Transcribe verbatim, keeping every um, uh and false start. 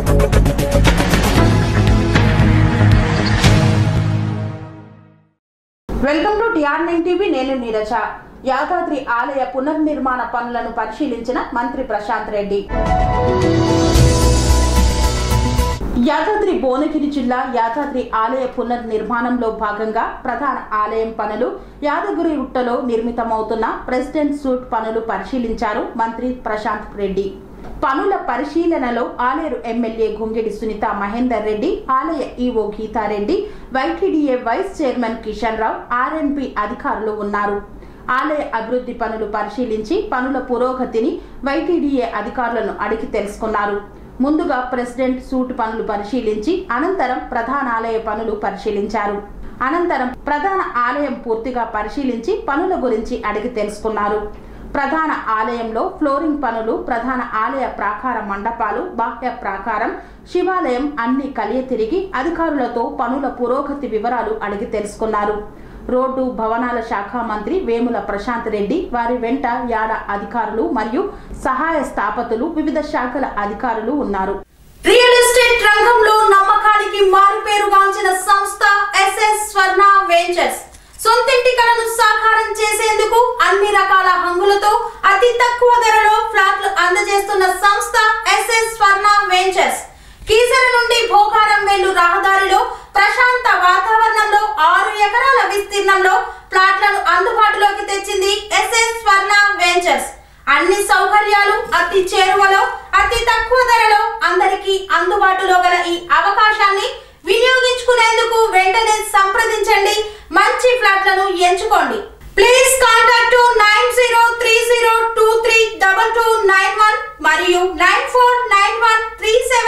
Welcome to TR nine TV. నేను నీరజ. యాదాద్రి ఆలయ పునర్నిర్మాణ పనులను పరిశీలించిన మంత్రి ప్రశాంత్ రెడ్డి. యాదాద్రి భువనగిరి జిల్లా యాదాద్రి ఆలయ పునర్నిర్మాణంలో భాగంగా ప్రధాన ఆలయం పనులు, యాదగిరిగుట్టలో నిర్మితమవుతున్న ప్రెసిడెంట్ సూట్ పనులు పరిశీలించారు మంత్రి ప్రశాంత్ రెడ్డి. పనుల పరిశీలనలో ఆలేరు ఎమ్మెల్యే గుంగిడి సునీత మహేందర్ రెడ్డి, ఆలయ EO Geetha Reddy, YTDA vice chairman Kishan Rao, RNB అధికారులు ఉన్నారు. ఆలయ అభివృద్ధి పనులు పరిశీలించి పనుల పురోగతిని వైటీడీఏ అధికారులను అడిగి తెలుసుకున్నారు. ముందుగా ప్రెసిడెంట్ సూట్ పనులు పరిశీలించి అనంతరం ప్రధాన ఆలయ పనులు పరిశీలించారు. అనంతరం ప్రధాన ఆలయం పూర్తిగా పరిశీలించి పనుల గురించి అడిగి తెలుసుకున్నారు. ప్రధాన ఆలయంలో ఫ్లోరింగ్ పనులు, ప్రధాన ఆలయ ప్రాకార మండపాలు, బాహ్య ప్రాకారం, శివాలయం అన్ని కలియ తిరిగి అధికారులతో పనుల పురోగతి వివరాలు అడిగి తెలుసుకున్నారు. రోడ్డు భవనాల శాఖ మంత్రి వేముల ప్రశాంత్ రెడ్డి, వారి వెంట యాడ అధికారులు మరియు సహాయ స్థాపతులు, వివిధ శాఖల అధికారులు ఉన్నారు. రియల్ ఎస్టేట్ రంగంలో నమ్మకానికి మారుపేరుగాంచిన సంస్థ ఎస్ఎస్ స్వర్ణ వెంచర్స్ సొంతింటి కలను సాకారం చేసేందుకు అన్ని రకాల హంగులతో అతి తక్కువ ధరలో ఫ్లాట్లు అందజేస్తున్న సంస్థ ఎస్ఎస్ స్వర్ణ వెంచర్స్. కీసర నుండి భోగారం వెళ్ళు రహదారిలో ప్రశాంత వాతావరణంలో ఆరు ఎకరాల విస్తీర్ణంలో ప్లాట్లను అందుబాటులోకి తెచ్చింది ఎస్ఎస్ స్వర్ణ వెంచర్స్. అన్ని సౌకర్యాలు అతి చేరువలో అతి తక్కువ ధరలో అందరికీ అందుబాటులో గల ఈ అవకాశాన్ని వినియోగించుకునేందుకు వెంటనే సంప్రదించండి. మంచి ఫ్లాట్లను ఎంచుకోండి. Please contact nine zero three zero two three two two nine one మరియు nine four nine one three seven